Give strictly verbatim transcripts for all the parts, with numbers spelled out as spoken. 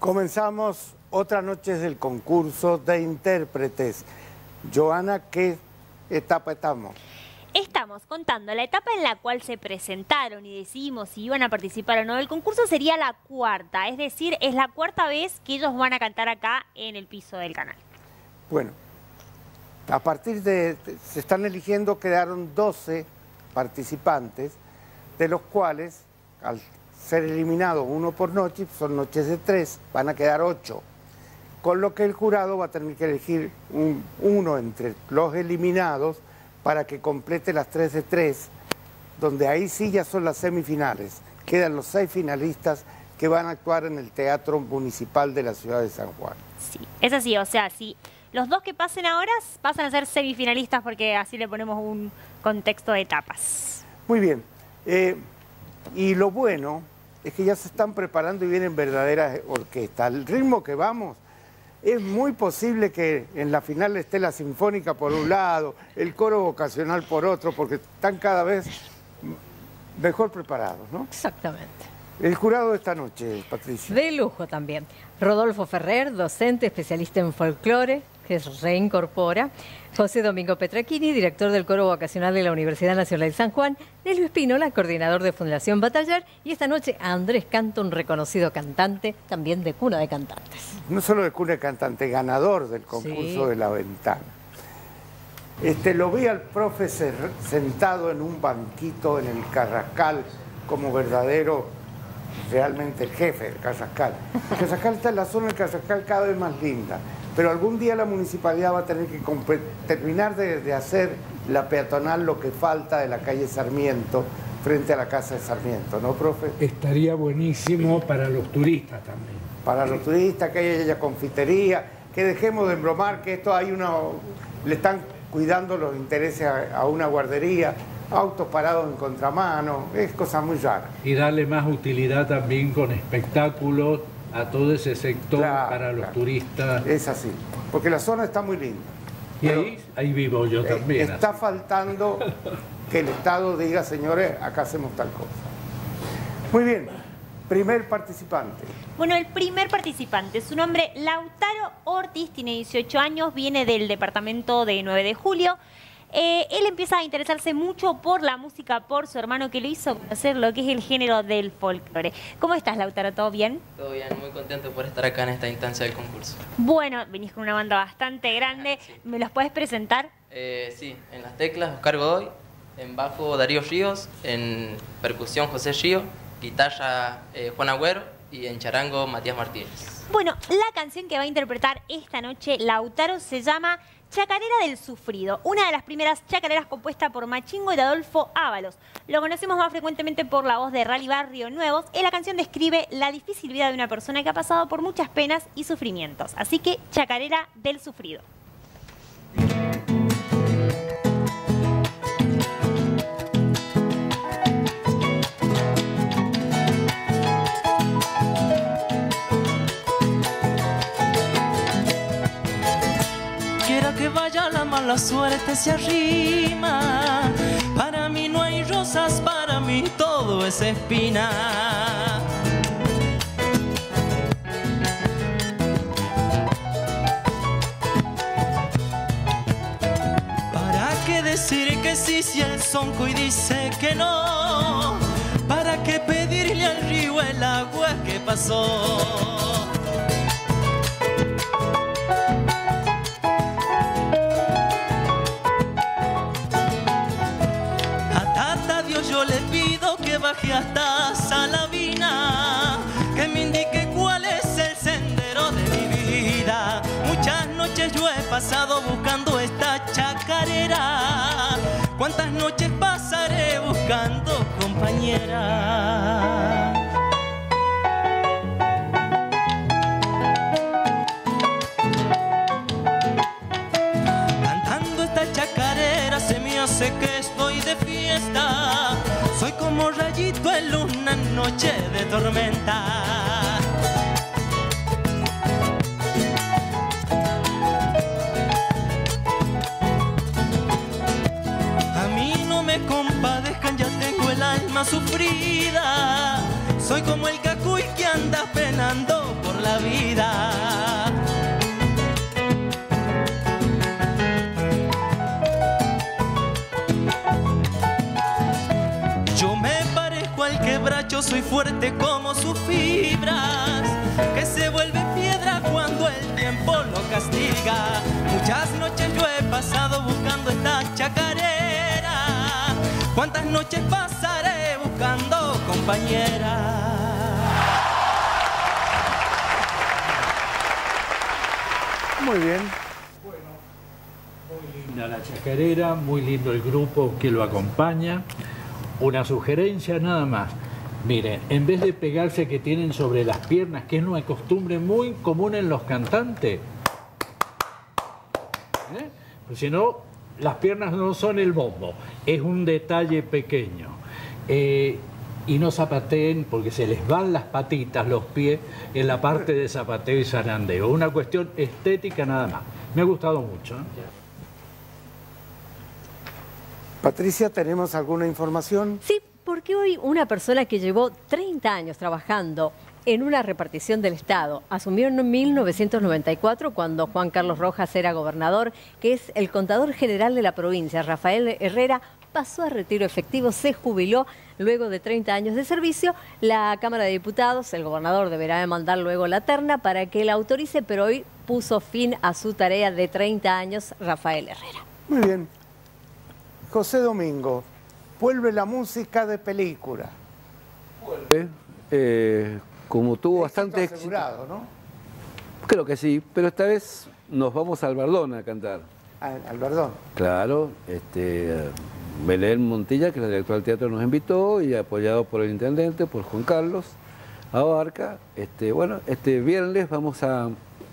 Comenzamos otra noche del concurso de intérpretes. Joana, ¿qué etapa estamos? Estamos contando la etapa en la cual se presentaron y decidimos si iban a participar o no. El concurso sería la cuarta, es decir, es la cuarta vez que ellos van a cantar acá en el piso del canal. Bueno, a partir de... se están eligiendo, quedaron doce participantes, de los cuales, al ser eliminados uno por noche, son noches de tres, van a quedar ocho. Con lo que el jurado va a tener que elegir un, uno entre los eliminados para que complete las tres de tres, donde ahí sí ya son las semifinales. Quedan los seis finalistas que van a actuar en el Teatro Municipal de la ciudad de San Juan. Sí, es así, o sea, sí. Los dos que pasen ahora pasan a ser semifinalistas porque así le ponemos un contexto de etapas. Muy bien. Eh, y lo bueno es que ya se están preparando y vienen verdaderas orquestas. Al ritmo que vamos, es muy posible que en la final esté la Sinfónica por un lado, el coro vocacional por otro, porque están cada vez mejor preparados, ¿no? Exactamente. El jurado de esta noche, Patricia. De lujo también. Rodolfo Ferrer, docente, especialista en folclore, que se reincorpora. José Domingo Petrachini, director del coro vocacional de la Universidad Nacional de San Juan. Nelio Espínola, coordinador de Fundación Batallar. Y esta noche Andrés Canto, un reconocido cantante, también de Cuna de Cantantes. No solo de Cuna de Cantantes, ganador del concurso sí. de La Ventana. Este, lo vi al profe sentado en un banquito en el Carrascal como verdadero, realmente el jefe del Carrascal. El Carrascal está en la zona del Carrascal cada vez más linda. Pero algún día la municipalidad va a tener que terminar de, de hacer la peatonal lo que falta de la calle Sarmiento frente a la casa de Sarmiento, ¿no, profe? Estaría buenísimo para los turistas también. Para los turistas, que haya confitería, que dejemos de embromar, que esto hay una... le están cuidando los intereses a, a una guardería, autos parados en contramano, es cosa muy rara. Y darle más utilidad también con espectáculos a todo ese sector, claro, para los claro. turistas. Es así, porque la zona está muy linda. Y ahí, ahí vivo yo también. Está así. faltando que el Estado diga, señores, acá hacemos tal cosa. Muy bien, primer participante. Bueno, el primer participante, su nombre Lautaro Ortiz, tiene dieciocho años, viene del departamento de nueve de julio. Eh, él empieza a interesarse mucho por la música, por su hermano que lo hizo conocer lo que es el género del folclore. ¿Cómo estás, Lautaro? ¿Todo bien? Todo bien, muy contento por estar acá en esta instancia del concurso. Bueno, venís con una banda bastante grande. Sí. ¿Me los puedes presentar? Eh, sí, en las teclas Oscar Godoy, en bajo Darío Ríos, en percusión José Río, guitarra eh, Juan Agüero y en charango Matías Martínez. Bueno, la canción que va a interpretar esta noche Lautaro se llama Chacarera del Sufrido, una de las primeras chacareras compuesta por Machingo y Adolfo Ábalos. Lo conocemos más frecuentemente por la voz de Rally Barrio Nuevos. Y la canción describe la difícil vida de una persona que ha pasado por muchas penas y sufrimientos. Así que, Chacarera del Sufrido. Que vaya la mala suerte se arrima. Para mí no hay rosas, para mí todo es espina. ¿Para qué decir que sí si el sonco y dice que no? ¿Para qué pedirle al río el agua que pasó? Yo le pido que baje hasta Salavina, que me indique cuál es el sendero de mi vida. Muchas noches yo he pasado buscando esta chacarera. ¿Cuántas noches pasaré buscando compañera? Cantando esta chacarera se me hace que estoy de fiesta. Soy como rayito en una noche de tormenta. A mí no me compadezcan, ya tengo el alma sufrida. Soy como el cacuy que anda penando por la vida. Yo me parezco al quebracho, soy fuerte como sus fibras, que se vuelve piedra cuando el tiempo lo castiga. Muchas noches yo he pasado buscando esta chacarera, cuántas noches pasaré buscando compañera. Muy bien. Bueno, muy linda la chacarera, muy lindo el grupo que lo acompaña. Una sugerencia nada más. Miren, en vez de pegarse que tienen sobre las piernas, que es una costumbre muy común en los cantantes, ¿eh? Pues si no, las piernas no son el bombo, es un detalle pequeño. Eh, y no zapateen porque se les van las patitas, los pies, en la parte de zapateo y zarandeo. Una cuestión estética nada más. Me ha gustado mucho, ¿eh? Patricia, ¿tenemos alguna información? Sí, porque hoy una persona que llevó treinta años trabajando en una repartición del Estado asumió en mil novecientos noventa y cuatro, cuando Juan Carlos Rojas era gobernador, que es el contador general de la provincia, Rafael Herrera, pasó a retiro efectivo, se jubiló luego de treinta años de servicio. La Cámara de Diputados, el gobernador deberá demandar luego la terna para que la autorice, pero hoy puso fin a su tarea de treinta años Rafael Herrera. Muy bien. José Domingo, vuelve la música de película. Vuelve, eh, como tuvo Éxito bastante éxito. asegurado, ¿no? Creo que sí, pero esta vez nos vamos al Bardón a cantar. Al, al Bardón. Claro, este, Belén Montilla, que es la directora del teatro, nos invitó, y apoyado por el intendente, por Juan Carlos Abarca. Este, bueno, este viernes vamos a,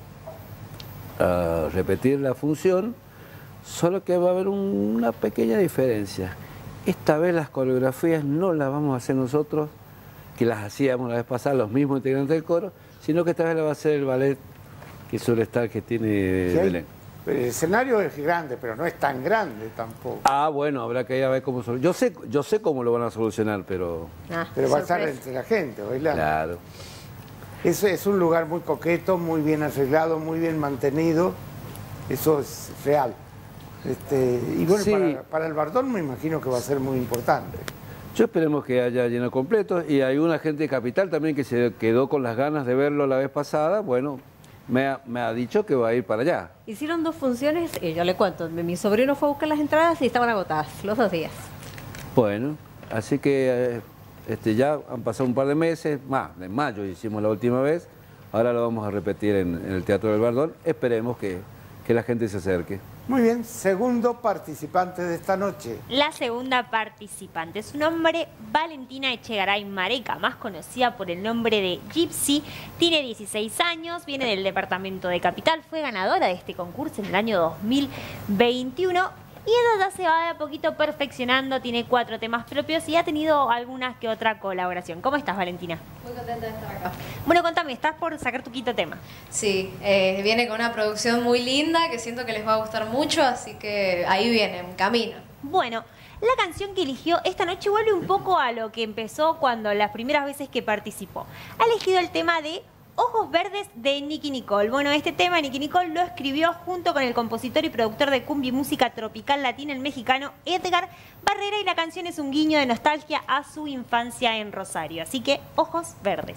a repetir la función, solo que va a haber un, una pequeña diferencia. Esta vez las coreografías no las vamos a hacer nosotros, que las hacíamos la vez pasada, los mismos integrantes del coro, sino que esta vez la va a hacer el ballet que suele estar, que tiene Sí, Belén. El escenario es grande, pero no es tan grande tampoco. Ah, bueno, habrá que ir a ver cómo solucionar. Yo sé, yo sé cómo lo van a solucionar, pero... Ah, Pero va a estar sorpresa. entre la gente, bailando. Claro. Es, es un lugar muy coqueto, muy bien arreglado, muy bien mantenido. Eso es real. Este, y bueno, Sí. para, para el Bardón me imagino que va a ser muy importante. Yo esperemos que haya lleno completo, y hay una gente de Capital también que se quedó con las ganas de verlo la vez pasada. Bueno, me ha, me ha dicho que va a ir para allá. Hicieron dos funciones y yo le cuento, mi sobrino fue a buscar las entradas y estaban agotadas los dos días. Bueno, así que eh, este, ya han pasado un par de meses, más, en mayo hicimos la última vez, ahora lo vamos a repetir en, en el Teatro del Bardón. Esperemos que, que la gente se acerque. Muy bien, segundo participante de esta noche. La segunda participante, su nombre Valentina Echegaray Mareca, más conocida por el nombre de Gypsy, tiene dieciséis años, viene del departamento de Capital, fue ganadora de este concurso en el año dos mil veintiuno y ella ya se va de a poquito perfeccionando, tiene cuatro temas propios y ha tenido alguna que otra colaboración. ¿Cómo estás, Valentina? Muy contenta de estar acá. Bueno, contame, estás por sacar tu quinto tema. Sí, eh, viene con una producción muy linda que siento que les va a gustar mucho, así que ahí viene, en camino. Bueno, la canción que eligió esta noche vuelve un poco a lo que empezó cuando las primeras veces que participó. Ha elegido el tema de Ojos Verdes de Nicky Nicole. Bueno, este tema Nicky Nicole lo escribió junto con el compositor y productor de cumbia y música tropical latina, el mexicano Edgar Barrera, y la canción es un guiño de nostalgia a su infancia en Rosario. Así que, Ojos Verdes.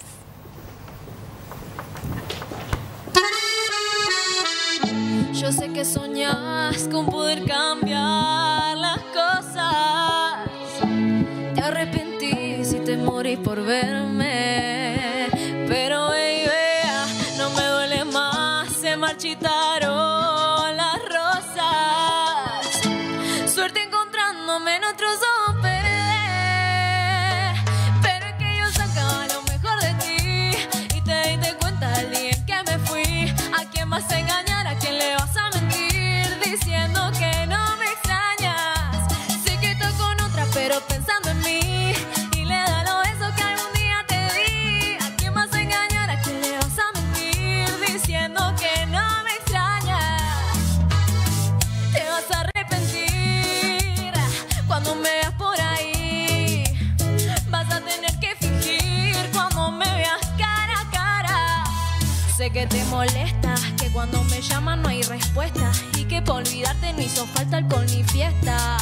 Yo sé que soñás con poder cambiar las cosas. Te arrepentís y te morís por verme. Pero baby, no me duele más, se marchitaron las rosas. Suerte encontrándome en otros ojos verdes. Pero es que yo sacaba lo mejor de ti y te diste cuenta el día en que me fui. ¿A quién vas a engañar? ¿A quién le vas a mentir? Diciendo que no me extrañas. Sé que estoy con otra, pero pensando en mí. Y le da los besos que algún día te di. ¿A quién vas a engañar? ¿A quién le vas a mentir? Diciendo que no me extrañas. sé que te molesta, que cuando me llaman no hay respuesta y que por olvidarte no hizo falta alcohol ni fiesta.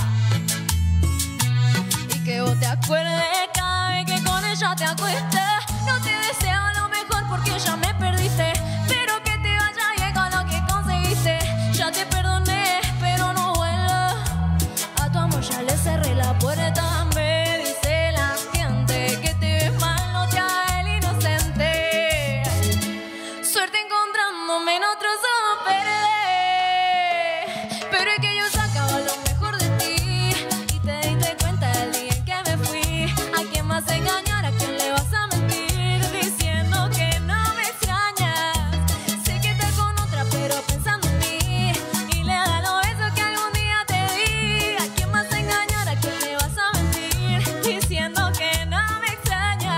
Y que vos te acuerdes cada vez que con ella te acuestas. No te deseo lo mejor porque ya me perdiste, pero que te vaya bien con lo que conseguiste. Ya te perdoné, pero no vuelvo. A tu amor ya le cerré la puerta. Me dice la gente que te ves mal, no te hagas el inocente. Suerte encontrándome en otros ojos perder. Pero es que yo sacaba lo mejor de ti y te diste cuenta el día en que me fui. ¿A quién más engañar? ¿A quién le vas a mentir? Diciendo que no me extrañas. Sé que estás con otra pero pensando en mí y le da los besos que algún día te di. ¿A quién más engañar? ¿A quién le vas a mentir? Diciendo que no me extraña.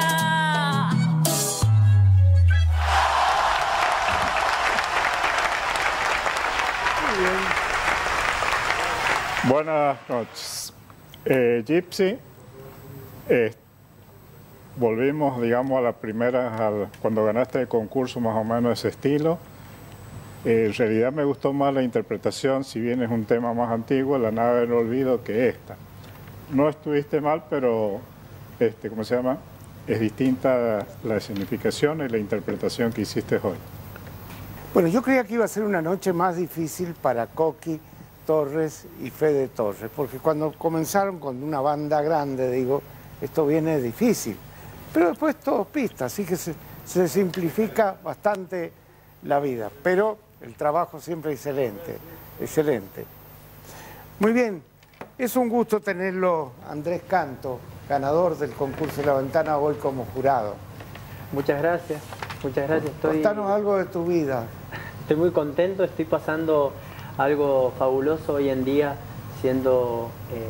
Buenas noches. Eh, Gypsy, eh, volvimos, digamos, a la primera, al, cuando ganaste el concurso, más o menos ese estilo. Eh, en realidad me gustó más la interpretación, si bien es un tema más antiguo, La nave del olvido, que esta. No estuviste mal, pero, este, ¿cómo se llama? Es distinta la significación y la interpretación que hiciste hoy. Bueno, yo creía que iba a ser una noche más difícil para Coqui Torres y Fede Torres, porque cuando comenzaron con una banda grande, digo, esto viene difícil. Pero después todo pista, así que se, se simplifica bastante la vida. Pero el trabajo siempre excelente, excelente. Muy bien, es un gusto tenerlo, Andrés Canto, ganador del concurso de La Ventana, hoy como jurado. Muchas gracias, muchas gracias. Estoy, Contanos algo de tu vida. Estoy muy contento, estoy pasando algo fabuloso hoy en día, siendo eh,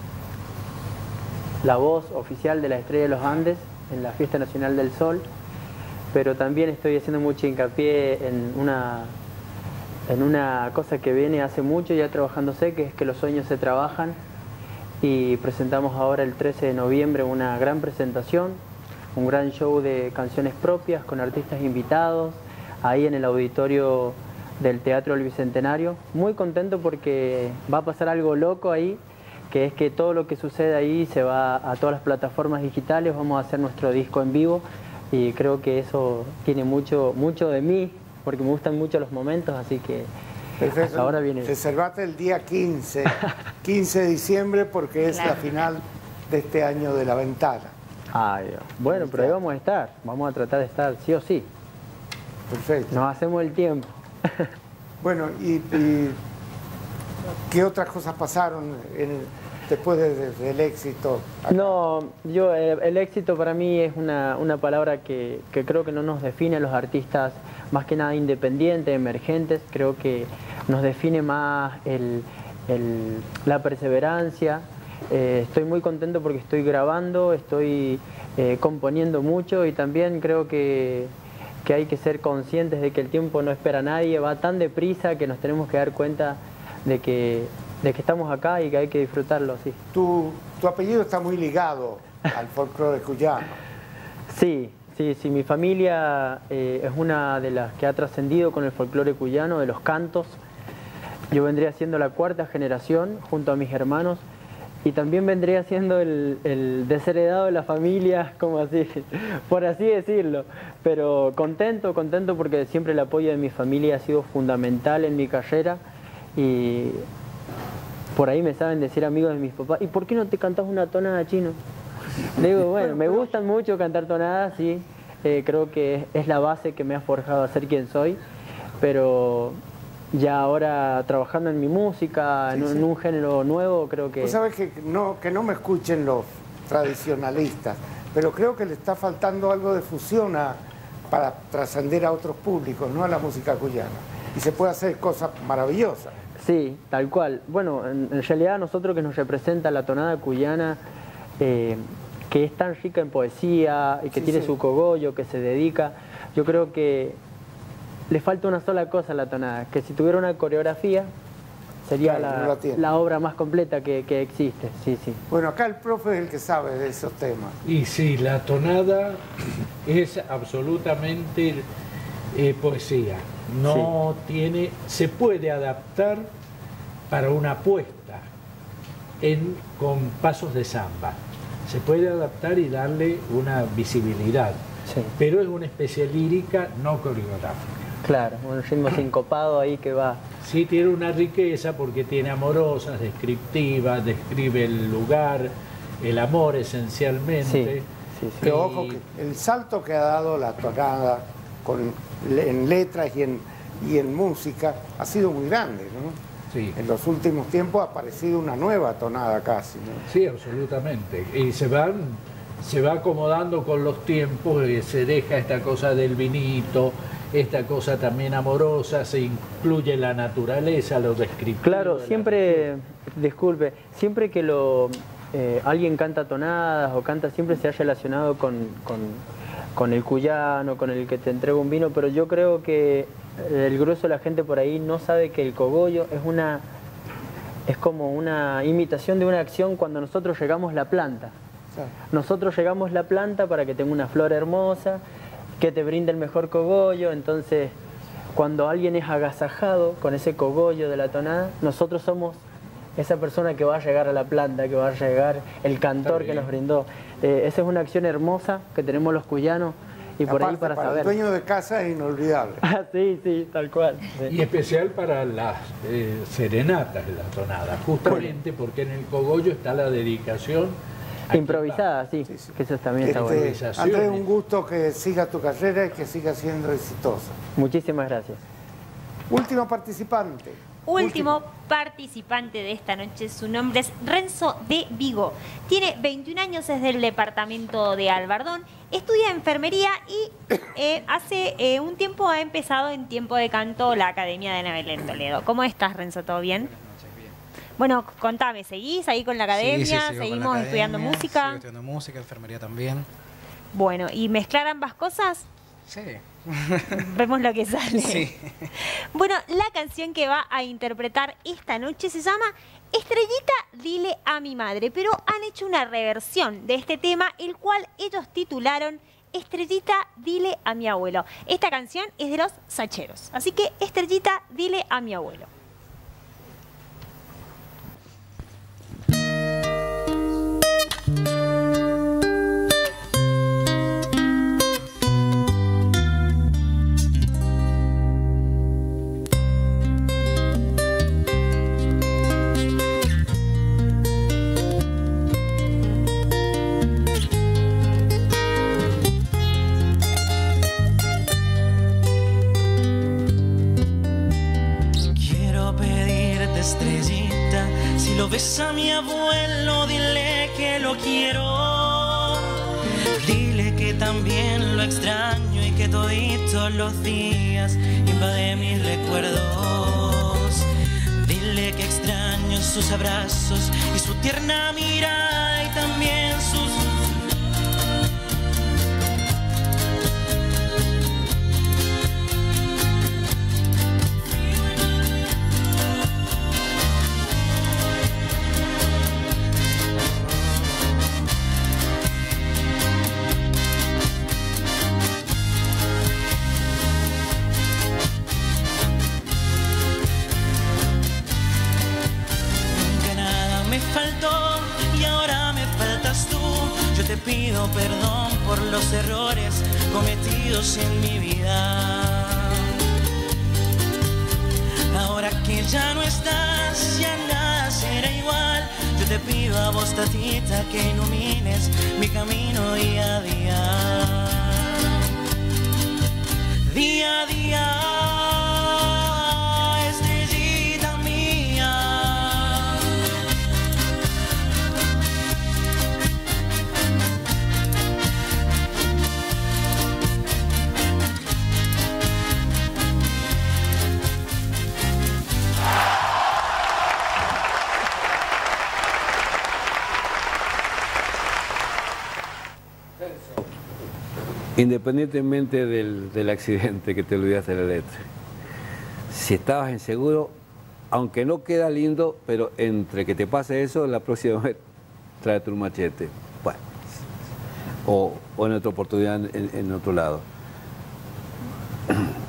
la voz oficial de la Estrella de los Andes en la Fiesta Nacional del Sol, pero también estoy haciendo mucho hincapié en una, en una cosa que viene hace mucho ya trabajándose, que es que los sueños se trabajan, y presentamos ahora el trece de noviembre una gran presentación, un gran show de canciones propias con artistas invitados, ahí en el auditorio del Teatro del Bicentenario. Muy contento porque va a pasar algo loco ahí, que es que todo lo que sucede ahí se va a todas las plataformas digitales. Vamos a hacer nuestro disco en vivo y creo que eso tiene mucho, mucho de mí, porque me gustan mucho los momentos, así que Perfecto. hasta ahora viene. Reservate el día quince, quince de diciembre, porque es claro. la final de este año de La Ventana. Ay, bueno, pero ahí vamos a estar, vamos a tratar de estar sí o sí. Perfecto. Nos hacemos el tiempo. Bueno, y, y ¿qué otras cosas pasaron en, después de, de, del éxito? Acá? No, yo el, el éxito para mí es una, una palabra que, que creo que no nos define a los artistas, más que nada independientes, emergentes. Creo que nos define más el, el, la perseverancia. Eh, estoy muy contento porque estoy grabando, estoy eh, componiendo mucho, y también creo que que hay que ser conscientes de que el tiempo no espera a nadie, va tan deprisa que nos tenemos que dar cuenta de que, de que estamos acá y que hay que disfrutarlo, sí. Tu, tu apellido está muy ligado al folclore cuyano. Sí, sí, sí, mi familia eh, es una de las que ha trascendido con el folclore cuyano, de los cantos. Yo vendría siendo la cuarta generación junto a mis hermanos, y también vendría siendo el, el desheredado de la familia, como así, por así decirlo. Pero contento, contento porque siempre el apoyo de mi familia ha sido fundamental en mi carrera, y por ahí me saben decir amigos de mis papás, ¿y por qué no te cantas una tonada, Chino? Le digo, bueno, me gustan mucho cantar tonadas, sí, eh, creo que es la base que me ha forjado a ser quien soy, pero ya ahora trabajando en mi música, sí, en, sí. en un género nuevo, creo que... Vos sabés que no, que no me escuchen los tradicionalistas, pero creo que le está faltando algo de fusión a, para trascender a otros públicos, no a la música cuyana. Y se puede hacer cosas maravillosas. Sí, tal cual. Bueno, en, en realidad a nosotros que nos representa la tonada cuyana, eh, que es tan rica en poesía y que sí, tiene sí. su cogollo, que se dedica, yo creo que le falta una sola cosa a la tonada, que si tuviera una coreografía sería claro, la, no la obra más completa que, que existe. Sí, sí. Bueno, acá el profe es el que sabe de esos temas. Y sí, la tonada es absolutamente eh, poesía. No sí. tiene, se puede adaptar para una puesta en, con pasos de samba. Se puede adaptar y darle una visibilidad, sí. pero es una especie lírica no coreográfica. Claro, un ritmo sincopado ahí que va. Sí, tiene una riqueza porque tiene amorosas, descriptivas, describe el lugar, el amor esencialmente. Sí, sí, sí. Pero ojo, que el salto que ha dado la tonada con, en letras y en, y en música ha sido muy grande, ¿no? Sí. En los últimos tiempos ha aparecido una nueva tonada casi, ¿no? Sí, absolutamente. Y se van, se va acomodando con los tiempos, y se deja esta cosa del vinito, esta cosa también amorosa, se incluye la naturaleza, lo descriptivo. Claro, siempre, disculpe, siempre que lo eh, alguien canta tonadas o canta, siempre se ha relacionado con, con, con el cuyano, con el que te entrega un vino, pero yo creo que el grueso de la gente por ahí no sabe que el cogollo es una es como una imitación de una acción cuando nosotros regamos la planta. Claro. Nosotros regamos la planta para que tenga una flor hermosa, que te brinde el mejor cogollo. Entonces, cuando alguien es agasajado con ese cogollo de la tonada, nosotros somos esa persona que va a llegar a la planta, que va a llegar el cantor que nos brindó. Eh, esa es una acción hermosa que tenemos los cuyanos. Y por aparte, ahí para, para saber. el dueño de casa es inolvidable. Ah, sí, sí, tal cual. Sí. Y especial para las eh, serenatas de la tonada, justamente porque en el cogollo está la dedicación. Improvisada, sí, sí, sí, que eso también este, está bueno. Andrés, un gusto que siga tu carrera y que siga siendo exitosa. Muchísimas gracias. Último participante. Último, Último participante de esta noche, su nombre es Renzo de Vigo. Tiene veintiún años, es del departamento de Albardón, estudia enfermería y eh, hace eh, un tiempo ha empezado en tiempo de canto la Academia de Ana Belén Toledo. ¿Cómo estás, Renzo? ¿Todo bien? Bueno, contame, ¿seguís ahí con la academia? Sí, sí, ¿Seguimos con la academia, estudiando música? Sigo estudiando música, enfermería también. Bueno, ¿y mezclar ambas cosas? Sí. Vemos lo que sale. Sí. Bueno, la canción que va a interpretar esta noche se llama Estrellita, dile a mi madre, pero han hecho una reversión de este tema, el cual ellos titularon Estrellita, dile a mi abuelo. Esta canción es de los Sacheros, así que Estrellita, dile a mi abuelo. Ves a mi abuelo, dile que lo quiero, dile que también lo extraño y que toditos los días invade mis recuerdos. Dile que extraño sus abrazos y su tierna mirada y también sus... Pido perdón por los errores cometidos en mi vida. Ahora que ya no estás, ya nada será igual. Yo te pido a vos, tatita, que ilumines mi camino día a día. Día a día. Independientemente del, del accidente que te olvidaste de la letra, si estabas inseguro, aunque no queda lindo, pero entre que te pase eso, la próxima vez tráete un machete. Bueno, o, o en otra oportunidad en, en otro lado.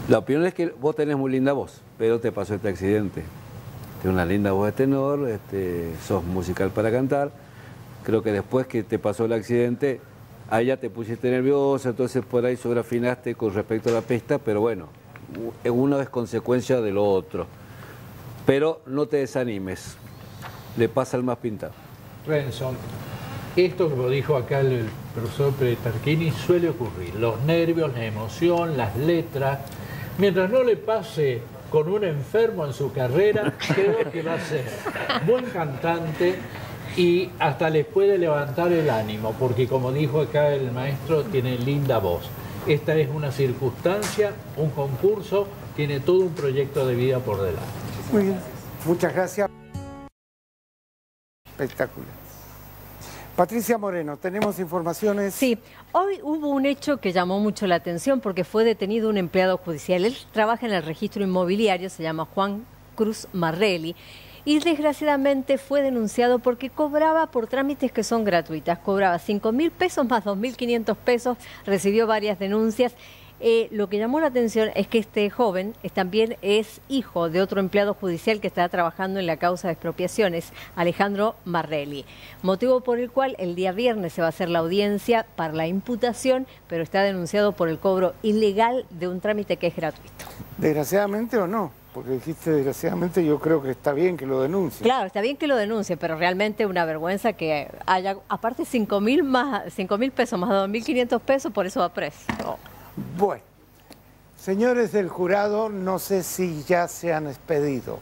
La opinión es que vos tenés muy linda voz, pero te pasó este accidente. Tienes una linda voz de tenor, este, sos musical para cantar. Creo que después que te pasó el accidente, ahí ya te pusiste nervioso, entonces por ahí sobreafinaste con respecto a la pista, pero bueno, uno es consecuencia de lo otro. Pero no te desanimes, le pasa al más pintado. Renzo, esto como dijo acá el profesor Petrachini suele ocurrir. Los nervios, la emoción, las letras. Mientras no le pase con un enfermo en su carrera, creo que va a ser buen cantante y hasta les puede levantar el ánimo, porque como dijo acá el maestro, tiene linda voz. Esta es una circunstancia, un concurso, tiene todo un proyecto de vida por delante. Muy bien, muchas gracias. Espectacular. Patricia Moreno, ¿tenemos informaciones? Sí, hoy hubo un hecho que llamó mucho la atención porque fue detenido un empleado judicial. Él trabaja en el registro inmobiliario, se llama Juan Cruz Marrelli, y desgraciadamente fue denunciado porque cobraba por trámites que son gratuitas. Cobraba cinco mil pesos más dos mil quinientos pesos, recibió varias denuncias. Eh, lo que llamó la atención es que este joven es, también es hijo de otro empleado judicial que está trabajando en la causa de expropiaciones, Alejandro Marrelli. Motivo por el cual el día viernes se va a hacer la audiencia para la imputación, pero está denunciado por el cobro ilegal de un trámite que es gratuito. ¿Desgraciadamente o no? Porque dijiste desgraciadamente, yo creo que está bien que lo denuncie. Claro, está bien que lo denuncie, pero realmente una vergüenza que haya, aparte cinco mil más, cinco mil pesos más dos mil quinientos pesos, por eso va preso. Oh. Bueno, señores del jurado, no sé si ya se han expedido.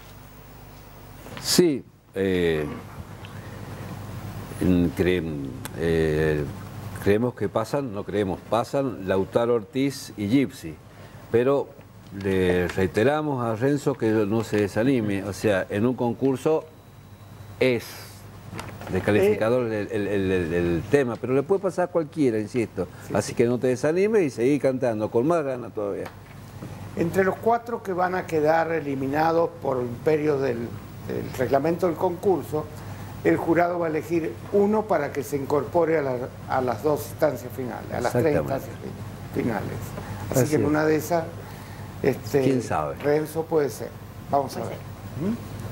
Sí, eh, cre, eh, creemos que pasan, no creemos, pasan Lautaro Ortiz y Gypsy, pero le reiteramos a Renzo que no se desanime, o sea, en un concurso es descalificador el, el, el, el, el tema, pero le puede pasar a cualquiera, insisto. Sí, Así sí. que no te desanimes y seguí cantando, con más ganas todavía. Entre los cuatro que van a quedar eliminados por imperio del, del reglamento del concurso, el jurado va a elegir uno para que se incorpore a, la, a las dos instancias finales, a las tres instancias finales. Así, Así que en una de esas, este, ¿quién sabe? Renzo puede ser. Vamos a ver. ¿Mm?